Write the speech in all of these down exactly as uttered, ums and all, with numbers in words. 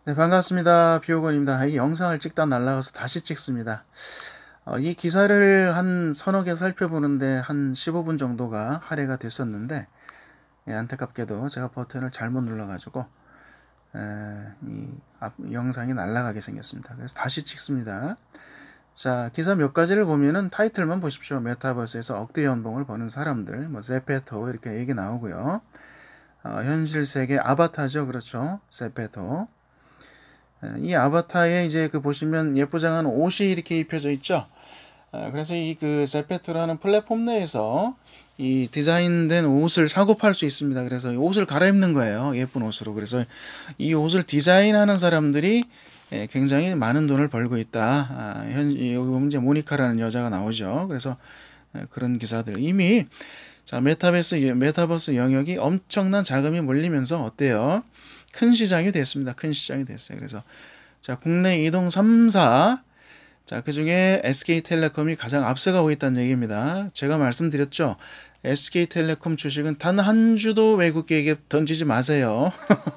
네, 반갑습니다. 비오건입니다. 이 영상을 찍다 날아가서 다시 찍습니다. 어, 이 기사를 한 서너 개 살펴보는데 한 십오 분 정도가 할애가 됐었는데, 예, 안타깝게도 제가 버튼을 잘못 눌러가지고 에, 이 앞, 영상이 날아가게 생겼습니다. 그래서 다시 찍습니다. 자, 기사 몇 가지를 보면은 타이틀만 보십시오. 메타버스에서 억대 연봉을 버는 사람들, 뭐 세페토 이렇게 얘기 나오고요. 어, 현실 세계 아바타죠, 그렇죠? 세페토. 이 아바타에 이제 그 보시면 예쁘장한 옷이 이렇게 입혀져 있죠. 그래서 이 그 세페토라는 플랫폼 내에서 이 디자인된 옷을 사고 팔 수 있습니다. 그래서 이 옷을 갈아입는 거예요. 예쁜 옷으로. 그래서 이 옷을 디자인하는 사람들이 굉장히 많은 돈을 벌고 있다. 아, 현, 여기 보면 이제 모니카라는 여자가 나오죠. 그래서 그런 기사들. 이미, 자, 메타버스, 메타버스 영역이 엄청난 자금이 몰리면서 어때요? 큰 시장이 됐습니다. 큰 시장이 됐어요. 그래서, 자, 국내 이동 삼 사, 자, 그 중에 에스케이텔레콤이 가장 앞서가고 있다는 얘기입니다. 제가 말씀드렸죠. 에스케이텔레콤 주식은 단 한 주도 외국계에게 던지지 마세요.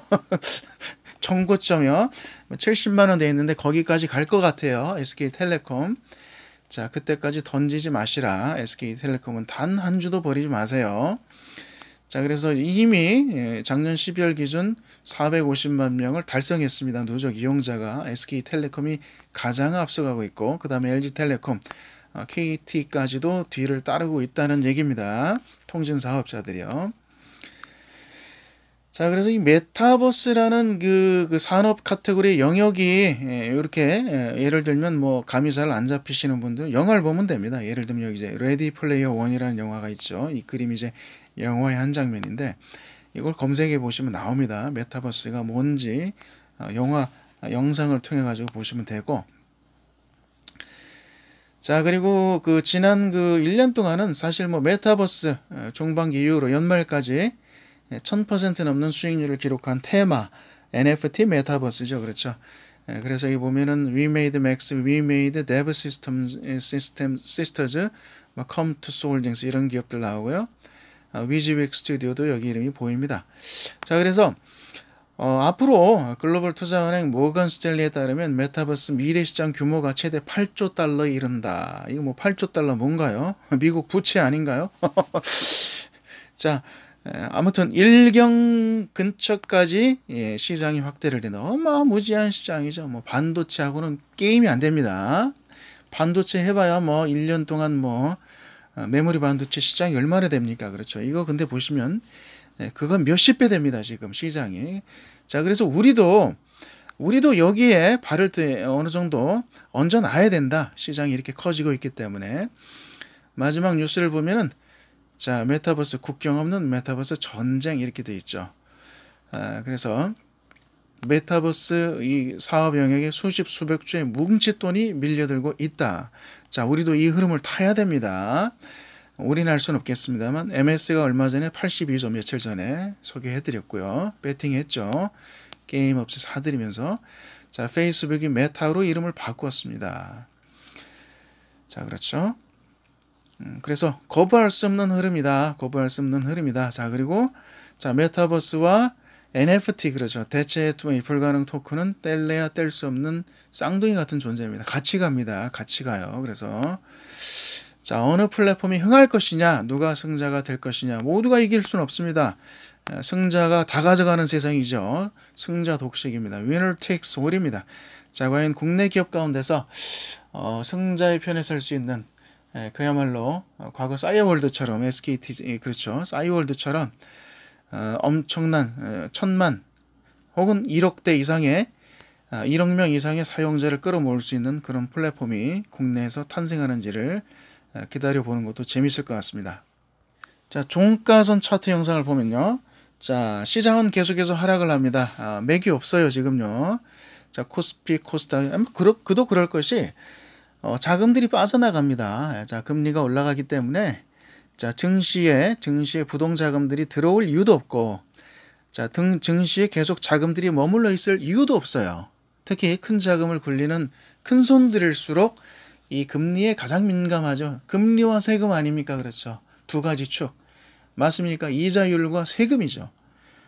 청구점이요. 칠십만 원 돼 있는데 거기까지 갈 것 같아요. 에스케이텔레콤. 자, 그때까지 던지지 마시라. 에스케이텔레콤은 단 한 주도 버리지 마세요. 자, 그래서 이미 작년 십이월 기준 사백오십만 명을 달성했습니다. 누적 이용자가. 에스케이텔레콤이 가장 앞서가고 있고, 그 다음에 엘지텔레콤, 케이티까지도 뒤를 따르고 있다는 얘기입니다. 통신사업자들이요. 자, 그래서 이 메타버스라는 그, 그 산업 카테고리 영역이 이렇게 예를 들면 뭐 감이 잘 안 잡히시는 분들 영화를 보면 됩니다. 예를 들면 여기 이제 레디 플레이어 원이라는 영화가 있죠. 이 그림이 이제 영화의 한 장면인데 이걸 검색해 보시면 나옵니다. 메타버스가 뭔지 영화 영상을 통해 가지고 보시면 되고. 자, 그리고 그 지난 그 일 년 동안은 사실 뭐 메타버스 중반기 이후로 연말까지 천 퍼센트 넘는 수익률을 기록한 테마 엔에프티 메타버스죠. 그렇죠. 그래서 여기 보면은 We Made Max, We Made Dev Systems, System, Sisters, Come to Holdings 이런 기업들 나오고요. 위즈윅 스튜디오도 여기 이름이 보입니다. 자, 그래서 어, 앞으로 글로벌 투자은행 모건 스탠리에 따르면 메타버스 미래 시장 규모가 최대 팔조 달러에 이른다. 이거 뭐 팔조 달러 뭔가요? 미국 부채 아닌가요? 자, 아무튼 일경 근처까지 예, 시장이 확대를 된다. 어마무지한 시장이죠. 뭐 반도체하고는 게임이 안 됩니다. 반도체 해봐야 뭐 일 년 동안 뭐 메모리 반도체 시장이 얼마나 됩니까? 그렇죠. 이거 근데 보시면 그건 몇십 배 됩니다. 지금 시장이. 자, 그래서 우리도 우리도 여기에 발을 어느 정도 얹어놔야 된다. 시장이 이렇게 커지고 있기 때문에. 마지막 뉴스를 보면은 자, 메타버스 국경 없는 메타버스 전쟁 이렇게 돼 있죠. 아, 그래서 메타버스 이 사업 영역에 수십 수백 조의 뭉칫돈이 밀려들고 있다. 자, 우리도 이 흐름을 타야 됩니다. 올인할 수는 없겠습니다만 엠에스가 얼마 전에 팔십이 조 며칠 전에 소개해드렸고요. 배팅했죠. 게임 없이 사드리면서 자, 페이스북이 메타로 이름을 바꾸었습니다. 자, 그렇죠. 음, 그래서 거부할 수 없는 흐름이다. 거부할 수 없는 흐름이다. 자, 그리고 자, 메타버스와 엔에프티 그렇죠. 대체 투명이 불가능 토큰은 뗄래야 뗄 수 없는 쌍둥이 같은 존재입니다. 같이 갑니다. 같이 가요. 그래서 자, 어느 플랫폼이 흥할 것이냐, 누가 승자가 될 것이냐, 모두가 이길 수는 없습니다. 승자가 다 가져가는 세상이죠. 승자 독식입니다. Winner takes all입니다. 자, 과연 국내 기업 가운데서 어, 승자의 편에 설 수 있는 에, 그야말로 어, 과거 싸이월드처럼 에스케이티 그렇죠. 싸이월드처럼 어, 엄청난 어, 천만 혹은 일억대 이상의 어, 일억 명 이상의 사용자를 끌어모을 수 있는 그런 플랫폼이 국내에서 탄생하는지를 어, 기다려보는 것도 재밌을 것 같습니다. 자, 종가선 차트 영상을 보면요. 자, 시장은 계속해서 하락을 합니다. 아, 맥이 없어요, 지금요. 자, 코스피, 코스닥, 그도, 그도 그럴 것이 어, 자금들이 빠져나갑니다. 자, 금리가 올라가기 때문에 자, 증시에 증시에 부동 자금들이 들어올 이유도 없고 자, 등 증시에 계속 자금들이 머물러 있을 이유도 없어요. 특히 큰 자금을 굴리는 큰 손들일수록 이 금리에 가장 민감하죠. 금리와 세금 아닙니까? 그렇죠. 두 가지 축. 맞습니까? 이자율과 세금이죠.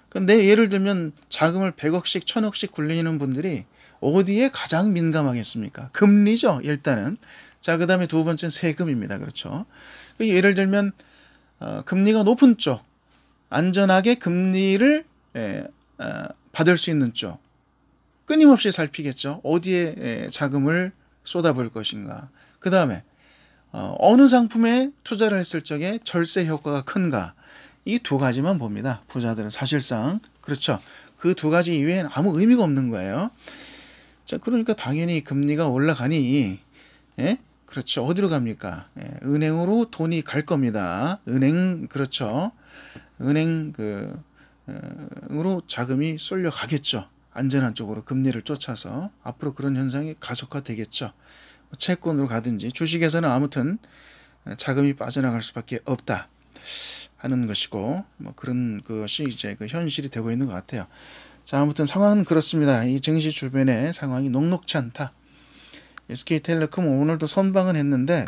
근데 예를 들면 자금을 백억씩, 천억씩 굴리는 분들이 어디에 가장 민감하겠습니까? 금리죠, 일단은. 자, 그 다음에 두 번째는 세금입니다. 그렇죠. 예를 들면, 어, 금리가 높은 쪽, 안전하게 금리를 예, 어, 받을 수 있는 쪽, 끊임없이 살피겠죠. 어디에 예, 자금을 쏟아부을 것인가. 그 다음에 어, 어느 상품에 투자를 했을 적에 절세 효과가 큰가. 이 두 가지만 봅니다. 부자들은 사실상. 그렇죠. 그 두 가지 이외에는 아무 의미가 없는 거예요. 자, 그러니까 당연히 금리가 올라가니, 예? 그렇죠. 어디로 갑니까? 예, 은행으로 돈이 갈 겁니다. 은행, 그렇죠. 은행, 그, 어, 으로 자금이 쏠려 가겠죠. 안전한 쪽으로 금리를 쫓아서. 앞으로 그런 현상이 가속화되겠죠. 채권으로 가든지. 주식에서는 아무튼 자금이 빠져나갈 수밖에 없다 하는 것이고, 뭐 그런 것이 이제 그 현실이 되고 있는 것 같아요. 자, 아무튼 상황은 그렇습니다. 이 증시 주변의 상황이 녹록치 않다. 에스케이텔레콤 오늘도 선방은 했는데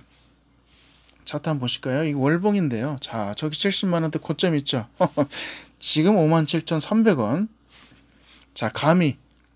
차트 한번 보실까요? 이거 월봉인데요. 자, 저기 칠십만 원대 고점 있죠. 지금 오만 칠천삼백 원. 자, 감히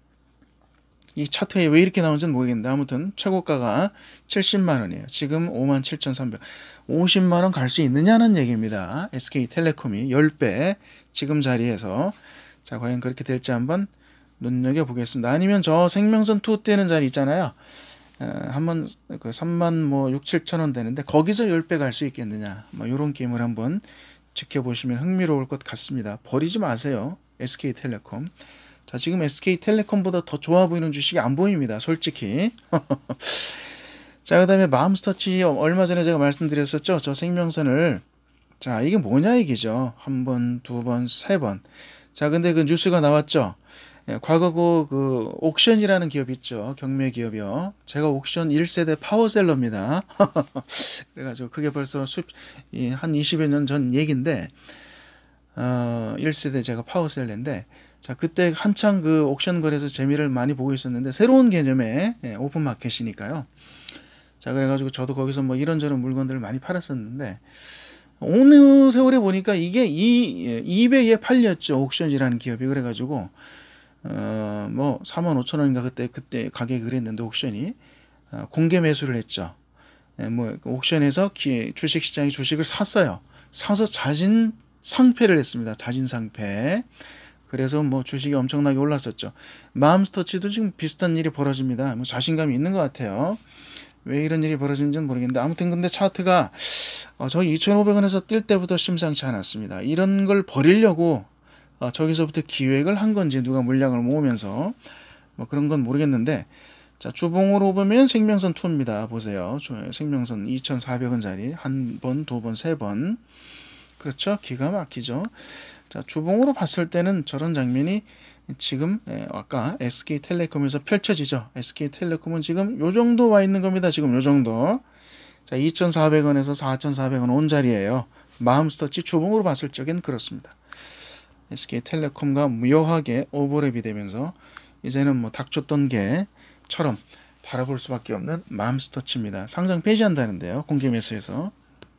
이 차트에 왜 이렇게 나오는지는 모르겠는데 아무튼 최고가가 칠십만 원이에요. 지금 오만 칠천삼백 원. 오십만 원 갈 수 있느냐는 얘기입니다. 에스케이텔레콤이 십 배 지금 자리에서. 자, 과연 그렇게 될지 한번 눈여겨보겠습니다. 아니면 저 생명선 투 떼는 자리 있잖아요. 어, 한번 그 삼만 뭐 육, 칠천 원 되는데 거기서 십 배 갈 수 있겠느냐. 뭐 요런 게임을 한번 지켜보시면 흥미로울 것 같습니다. 버리지 마세요. 에스케이텔레콤. 자, 지금 에스케이텔레콤보다 더 좋아 보이는 주식이 안 보입니다. 솔직히. 자, 그 다음에 맘스터치 얼마 전에 제가 말씀드렸었죠. 저 생명선을. 자, 이게 뭐냐 얘기죠. 한 번, 두 번, 세 번. 자, 근데 그 뉴스가 나왔죠. 예, 과거 그, 그 옥션이라는 기업 있죠. 경매 기업이요. 제가 옥션 일 세대 파워셀러입니다. 그래가지고 그게 벌써 수, 이, 한 이십여 년 전 얘기인데, 어, 일 세대 제가 파워셀러인데, 자, 그때 한창 그 옥션 거래에서 재미를 많이 보고 있었는데, 새로운 개념의 예, 오픈 마켓이니까요. 자, 그래가지고 저도 거기서 뭐 이런저런 물건들을 많이 팔았었는데, 어느 세월에 보니까 이게 이, 이백에 팔렸죠. 옥션이라는 기업이. 그래가지고, 어, 뭐, 사만 오천 원인가 그때, 그때 가격이 그랬는데, 옥션이. 어, 공개 매수를 했죠. 예, 뭐, 옥션에서 기, 주식시장이 주식을 샀어요. 사서 자진 상패를 했습니다. 자진 상패. 그래서 뭐 주식이 엄청나게 올랐었죠. 맘스터치도 지금 비슷한 일이 벌어집니다. 뭐 자신감이 있는 것 같아요. 왜 이런 일이 벌어지는지는 모르겠는데 아무튼 근데 차트가 어, 저 이천오백 원에서 뛸 때부터 심상치 않았습니다. 이런 걸 버리려고 어, 저기서부터 기획을 한 건지 누가 물량을 모으면서 뭐 그런 건 모르겠는데 자, 주봉으로 보면 생명선 이입니다. 보세요. 생명선 이천사백 원짜리 한 번, 두 번, 세 번. 그렇죠? 기가 막히죠. 자, 주봉으로 봤을 때는 저런 장면이 지금 아까 에스케이텔레콤에서 펼쳐지죠. 에스케이텔레콤은 지금 요 정도 와 있는 겁니다. 지금 요 정도. 자, 이천사백 원에서 사천사백 원 온 자리예요. 맘스터치 주봉으로 봤을 적엔 그렇습니다. 에스케이텔레콤과 무효하게 오버랩이 되면서 이제는 뭐 닥쳤던 게처럼 바라볼 수밖에 없는 맘스터치입니다. 상장 폐지한다는데요. 공개 매수에서.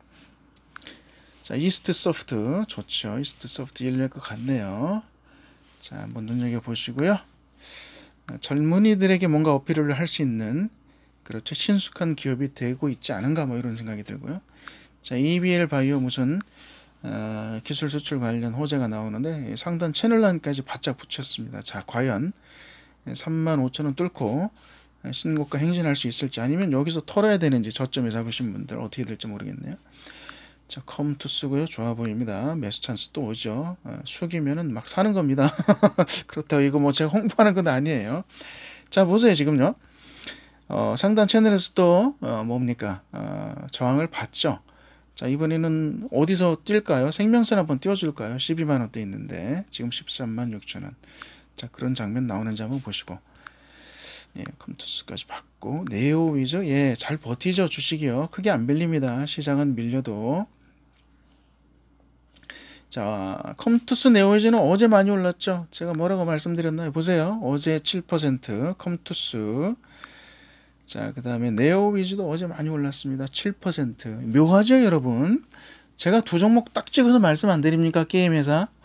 자, 이스트 소프트 좋죠. 이스트 소프트 열릴 것 같네요. 자, 한번 눈여겨보시고요. 젊은이들에게 뭔가 어필을 할 수 있는 그렇죠. 신숙한 기업이 되고 있지 않은가 뭐 이런 생각이 들고요. 자, 이비엘 바이오 무슨 어, 기술 수출 관련 호재가 나오는데 상단 채널란까지 바짝 붙였습니다. 자, 과연 삼만 오천 원 뚫고 신고가 행진할 수 있을지 아니면 여기서 털어야 되는지 저점에 잡으신 분들 어떻게 될지 모르겠네요. 자, 컴투스고요. 좋아 보입니다. 매수 찬스 또 오죠. 어, 숙이면은 막 사는 겁니다. 그렇다고 이거 뭐 제가 홍보하는 건 아니에요. 자, 보세요. 지금요. 어, 상단 채널에서 또 어, 뭡니까? 어, 저항을 받죠. 자, 이번에는 어디서 뛸까요? 생명선 한번 띄워줄까요? 십이만 원대 있는데 지금 십삼만 육천 원. 자, 그런 장면 나오는지 한번 보시고. 예, 컴투스까지 받고 네오 위저 예, 잘 버티죠. 주식이요. 크게 안 밀립니다. 시장은 밀려도. 자, 컴투스 네오위즈는 어제 많이 올랐죠. 제가 뭐라고 말씀드렸나요? 보세요. 어제 칠 퍼센트 컴투스. 자, 그 다음에 네오위즈도 어제 많이 올랐습니다. 칠 퍼센트. 묘하죠, 여러분? 제가 두 종목 딱 찍어서 말씀 안 드립니까? 게임 회사.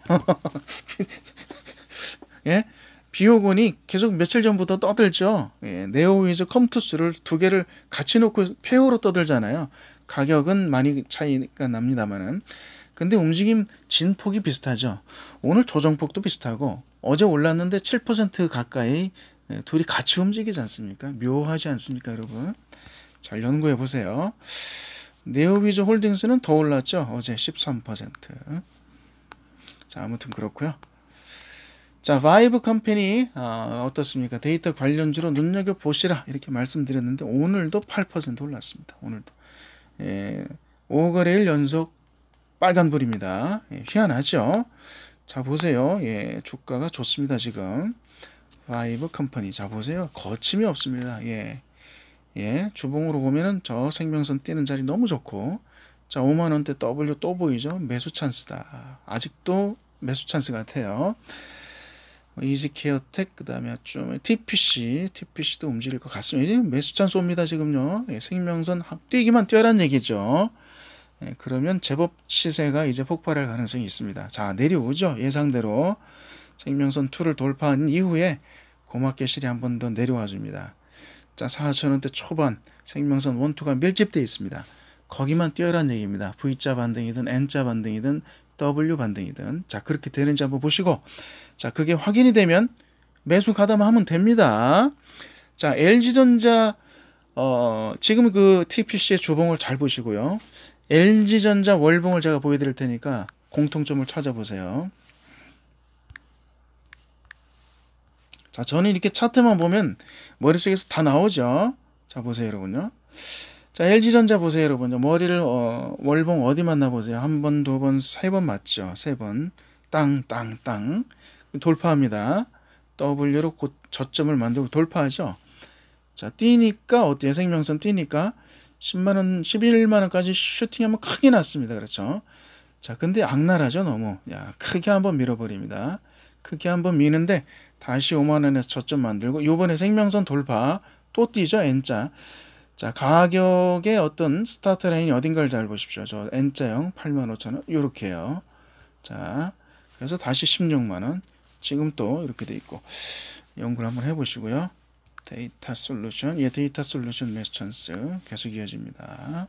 예? 비오곤이 계속 며칠 전부터 떠들죠. 예, 네오위즈 컴투스를 두 개를 같이 놓고 페어로 떠들잖아요. 가격은 많이 차이가 납니다만은. 근데 움직임 진폭이 비슷하죠. 오늘 조정폭도 비슷하고 어제 올랐는데 칠 퍼센트 가까이 둘이 같이 움직이지 않습니까? 묘하지 않습니까, 여러분? 잘 연구해 보세요. 네오위즈 홀딩스는 더 올랐죠. 어제 십삼 퍼센트. 자, 아무튼 그렇고요. 자, 바이브 컴퍼니 어, 어떻습니까? 데이터 관련주로 눈여겨보시라 이렇게 말씀드렸는데 오늘도 팔 퍼센트 올랐습니다. 오늘도 예, 오 거래일 연속 빨간불입니다. 예, 희한하죠? 자, 보세요. 예, 주가가 좋습니다. 지금 바이브 컴퍼니 자 보세요. 거침이 없습니다. 예, 예, 주봉으로 보면은 저 생명선 뛰는 자리 너무 좋고 자, 오만 원대 W 또 보이죠? 매수 찬스다. 아직도 매수 찬스 같아요. 이지케어텍 그 다음에 좀 티피씨 티피씨도 움직일 것 같습니다. 매수 찬스 옵니다. 지금요. 예, 생명선 뛰기만 뛰어란 얘기죠. 예, 그러면 제법 시세가 이제 폭발할 가능성이 있습니다. 자, 내려오죠. 예상대로 생명선 이를 돌파한 이후에 고맙게 실이 한 번 더 내려와 줍니다. 자, 사천 원대 초반 생명선 일, 이가 밀집되어 있습니다. 거기만 뛰어란 얘기입니다. V자 반등이든 N자 반등이든 W 반등이든 자, 그렇게 되는지 한번 보시고 자, 그게 확인이 되면 매수 가담하면 됩니다. 자, 엘지전자 어, 지금 그 티피씨의 주봉을 잘 보시고요. 엘지전자 월봉을 제가 보여드릴 테니까 공통점을 찾아보세요. 자, 저는 이렇게 차트만 보면 머릿속에서 다 나오죠. 자, 보세요, 여러분요. 자, 엘지전자 보세요, 여러분. 머리를 어, 월봉 어디 맞나 보세요. 한 번, 두 번, 세 번 맞죠. 세 번. 땅, 땅, 땅. 돌파합니다. W로 곧 저점을 만들고 돌파하죠. 자, 뛰니까 어때요? 생명선 뛰니까 십만 원, 십일만 원까지 슈팅하면 크게 났습니다. 그렇죠? 자, 근데 악랄하죠, 너무. 야, 크게 한번 밀어버립니다. 크게 한번 미는데 다시 오만 원에서 저점 만들고 요번에 생명선 돌파 또 뛰죠, N자. 자, 가격의 어떤 스타트 라인이 어딘가를 잘 보십시오. 저 N자형 팔만 오천 원 요렇게요. 자, 그래서 다시 십육만 원. 지금 또 이렇게 돼 있고 연구를 한번 해보시고요. 데이터 솔루션, 예, 데이터 솔루션 매수 찬스 계속 이어집니다.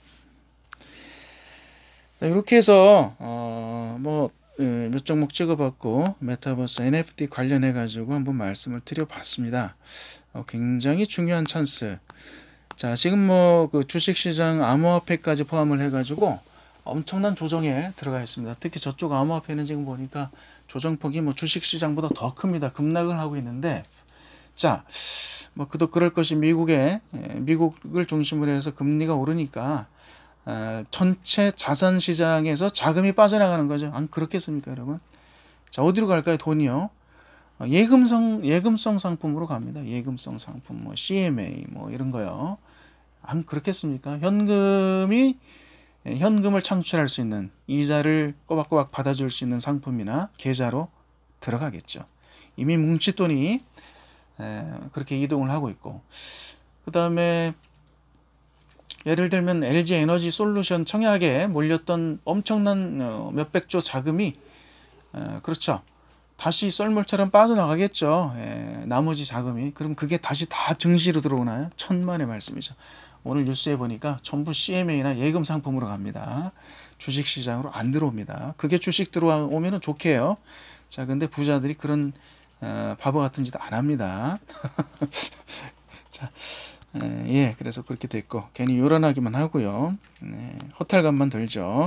네, 이렇게 해서 어, 뭐 몇 종목 찍어봤고 메타버스 엔에프티 관련해 가지고 한번 말씀을 드려봤습니다. 어, 굉장히 중요한 찬스. 자, 지금 뭐 그 주식시장 암호화폐까지 포함을 해가지고 엄청난 조정에 들어가 있습니다. 특히 저쪽 암호화폐는 지금 보니까 조정폭이 뭐 주식시장보다 더 큽니다. 급락을 하고 있는데, 자, 뭐 그도 그럴 것이 미국에 미국을 중심으로 해서 금리가 오르니까 어, 전체 자산 시장에서 자금이 빠져나가는 거죠. 안 그렇겠습니까, 여러분? 자, 어디로 갈까요? 돈이요. 어, 예금성 예금성 상품으로 갑니다. 예금성 상품, 뭐 씨엠에이 뭐 이런 거요. 안 그렇겠습니까? 현금이 현금을 창출할 수 있는 이자를 꼬박꼬박 받아줄 수 있는 상품이나 계좌로 들어가겠죠. 이미 뭉칫돈이 그렇게 이동을 하고 있고 그 다음에 예를 들면 엘지에너지 솔루션 청약에 몰렸던 엄청난 몇백조 자금이 그렇죠. 다시 썰물처럼 빠져나가겠죠. 나머지 자금이. 그럼 그게 다시 다 증시로 들어오나요? 천만의 말씀이죠. 오늘 뉴스에 보니까 전부 씨엠에이나 예금 상품으로 갑니다. 주식시장으로 안 들어옵니다. 그게 주식 들어오면 좋게요. 자, 근데 부자들이 그런 어, 바보 같은 짓 안 합니다. 자, 에, 예, 그래서 그렇게 됐고 괜히 요란하기만 하고요. 네, 허탈감만 들죠.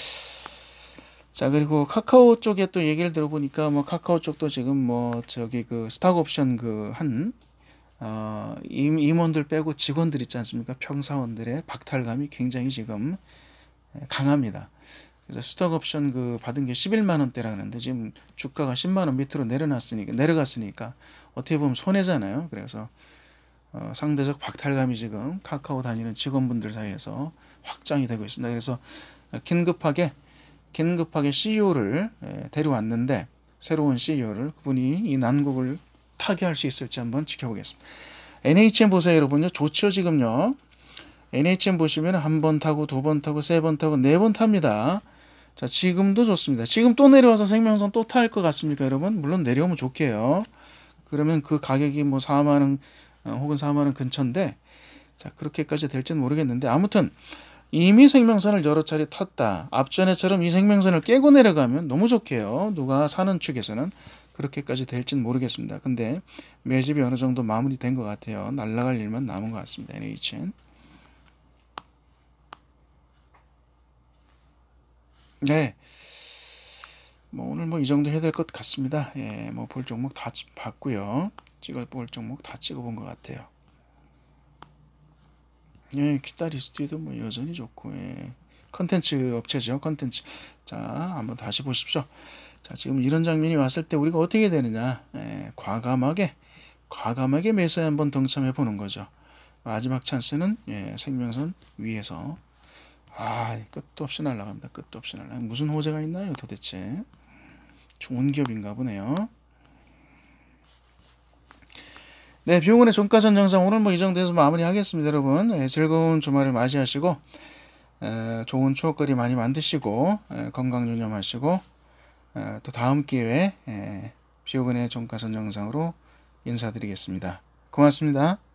자, 그리고 카카오 쪽에 또 얘기를 들어보니까 뭐 카카오 쪽도 지금 뭐 저기 그 스탁 옵션 그한 어, 임원들 빼고 직원들 있지 않습니까? 평사원들의 박탈감이 굉장히 지금 강합니다. 그래서 스톡 옵션 그 받은 게 십일만 원대라는데 지금 주가가 십만 원 밑으로 내려놨으니까 내려갔으니까 어떻게 보면 손해잖아요. 그래서 어, 상대적 박탈감이 지금 카카오 다니는 직원분들 사이에서 확장이 되고 있습니다. 그래서 긴급하게 긴급하게 씨이오를 데려왔는데 새로운 씨이오를 그분이 이 난국을 타개할 수 있을지 한번 지켜보겠습니다. 엔에이치엠 보세요, 여러분요. 좋죠, 지금요. 엔에이치엠 보시면 한 번 타고 두 번 타고 세 번 타고 네 번 탑니다. 자, 지금도 좋습니다. 지금 또 내려와서 생명선 또 탈 것 같습니까, 여러분? 물론 내려오면 좋게요. 그러면 그 가격이 뭐 사만 원 어, 혹은 사만 원 근처인데, 자, 그렇게까지 될지는 모르겠는데, 아무튼 이미 생명선을 여러 차례 탔다. 앞전에처럼 이 생명선을 깨고 내려가면 너무 좋게요. 누가 사는 측에서는 그렇게까지 될지는 모르겠습니다. 근데 매집이 어느 정도 마무리된 것 같아요. 날아갈 일만 남은 것 같습니다. 엔에이치엔. 네. 뭐 오늘 뭐 이 정도 해야 될 것 같습니다. 예, 뭐 볼 종목 다 봤고요. 찍어 볼 종목 다 찍어본 것 같아요. 예, 키타리스트도 뭐 여전히 좋고, 예. 컨텐츠 업체죠, 컨텐츠. 자, 한번 다시 보십시오. 자, 지금 이런 장면이 왔을 때 우리가 어떻게 되느냐, 예, 과감하게, 과감하게 매수에 한번 동참해 보는 거죠. 마지막 찬스는, 예, 생명선 위에서. 아, 끝도 없이 날아갑니다. 끝도 없이 날아갑니다. 무슨 호재가 있나요, 도대체? 좋은 기업인가 보네요. 네, 비용원의 종가전 영상 오늘 뭐 이 정도에서 마무리하겠습니다, 여러분. 예, 즐거운 주말을 맞이하시고, 에, 좋은 추억거리 많이 만드시고, 에, 건강 유념하시고, 에, 또 다음 기회에 비오근의 종가선 영상으로 인사드리겠습니다. 고맙습니다.